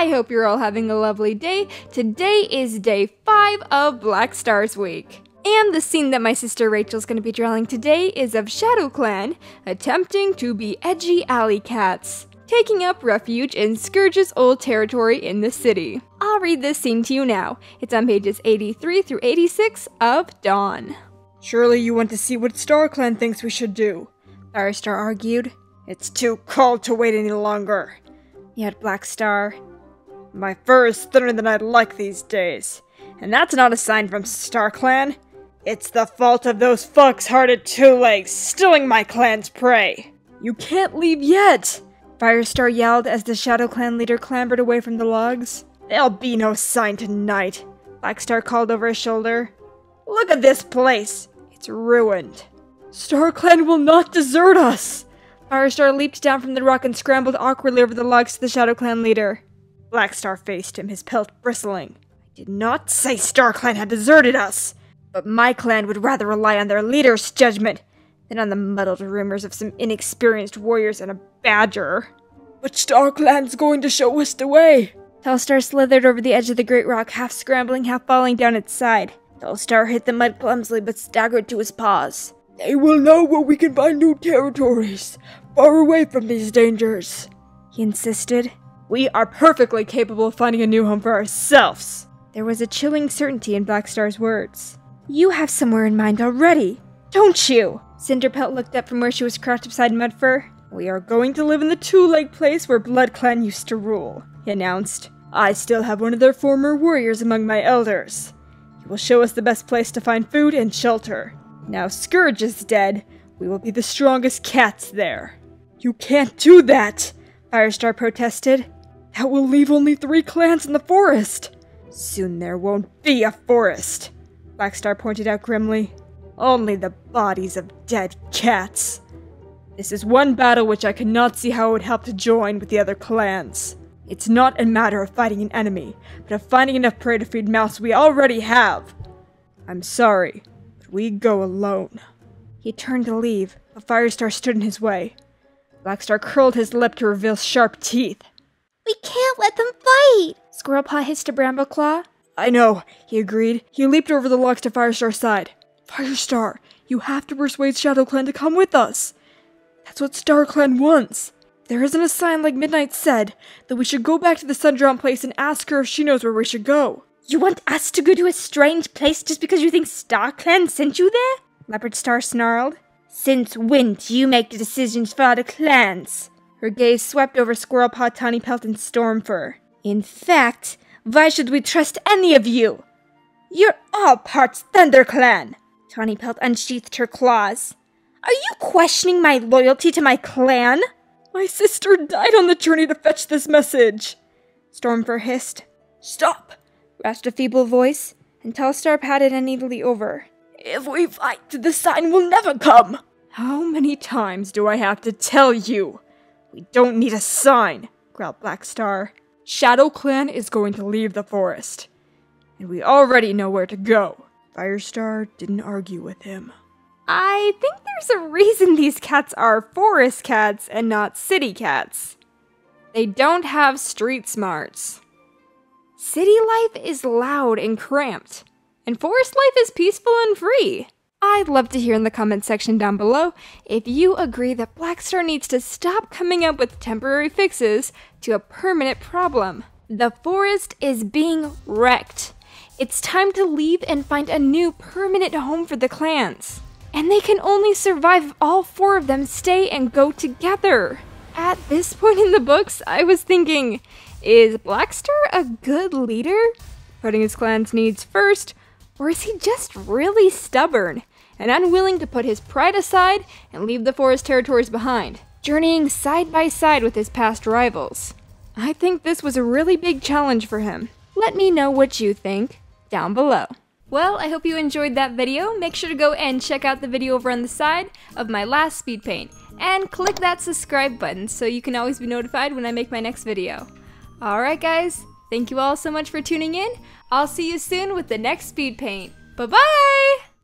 I hope you're all having a lovely day. Today is day 5 of Blackstar's week. And the scene that my sister Rachel's going to be drawing today is of ShadowClan attempting to be edgy alley cats, taking up refuge in Scourge's old territory in the city. I'll read this scene to you now. It's on pages 83 through 86 of Dawn. Surely you want to see what StarClan thinks we should do, Firestar argued. It's too cold to wait any longer, yet Blackstar. My fur is thinner than I'd like these days, and that's not a sign from StarClan. It's the fault of those fox-hearted two-legs stealing my clan's prey. You can't leave yet, Firestar yelled as the ShadowClan leader clambered away from the logs. There'll be no sign tonight, Blackstar called over his shoulder. Look at this place. It's ruined. StarClan will not desert us! Firestar leaped down from the rock and scrambled awkwardly over the logs to the ShadowClan leader. Blackstar faced him, his pelt bristling. I did not say StarClan had deserted us, but my clan would rather rely on their leader's judgment than on the muddled rumors of some inexperienced warriors and a badger. But StarClan's going to show us the way! Tallstar slithered over the edge of the great rock, half scrambling, half falling down its side. Tallstar hit the mud clumsily but staggered to his paws. They will know where we can find new territories, far away from these dangers, he insisted. We are perfectly capable of finding a new home for ourselves. There was a chilling certainty in Blackstar's words. You have somewhere in mind already, don't you? Cinderpelt looked up from where she was crouched beside Mudfur. We are going to live in the two-leg place where BloodClan used to rule, he announced. I still have one of their former warriors among my elders. He will show us the best place to find food and shelter. Now Scourge is dead, we will be the strongest cats there. You can't do that, Firestar protested. That will leave only 3 clans in the forest. Soon there won't be a forest, Blackstar pointed out grimly. Only the bodies of dead cats. This is one battle which I cannot see how it would help to join with the other clans. It's not a matter of fighting an enemy, but of finding enough prey to feed mouths we already have. I'm sorry, but we go alone. He turned to leave, but Firestar stood in his way. Blackstar curled his lip to reveal sharp teeth. We can't let them fight! Squirrelpaw hissed to Brambleclaw. I know, he agreed. He leaped over the logs to Firestar's side. Firestar, you have to persuade ShadowClan to come with us. That's what StarClan wants. There isn't a sign like Midnight said, that we should go back to the Sundrawn place and ask her if she knows where we should go. You want us to go to a strange place just because you think StarClan sent you there? Leopardstar snarled. Since when do you make the decisions for other clans? Her gaze swept over Squirrelpaw, Tawnypelt, and Stormfur. In fact, why should we trust any of you? You're all parts ThunderClan. Tawnypelt unsheathed her claws. Are you questioning my loyalty to my clan? My sister died on the journey to fetch this message, Stormfur hissed. Stop, rasped a feeble voice, and Tallstar patted uneasily over. If we fight, the sign will never come. How many times do I have to tell you? We don't need a sign, growled Blackstar. ShadowClan is going to leave the forest, and we already know where to go. Firestar didn't argue with him. I think there's a reason these cats are forest cats and not city cats. They don't have street smarts. City life is loud and cramped, and forest life is peaceful and free. I'd love to hear in the comments section down below if you agree that Blackstar needs to stop coming up with temporary fixes to a permanent problem. The forest is being wrecked. It's time to leave and find a new permanent home for the clans. And they can only survive if all 4 of them stay and go together. At this point in the books, I was thinking, is Blackstar a good leader? Putting his clan's needs first, or is he just really stubborn and unwilling to put his pride aside and leave the forest territories behind, journeying side by side with his past rivals? I think this was a really big challenge for him. Let me know what you think down below. Well, I hope you enjoyed that video. Make sure to go and check out the video over on the side of my last speed paint, and click that subscribe button so you can always be notified when I make my next video. Alright guys, thank you all so much for tuning in. I'll see you soon with the next speed paint. Bye-bye!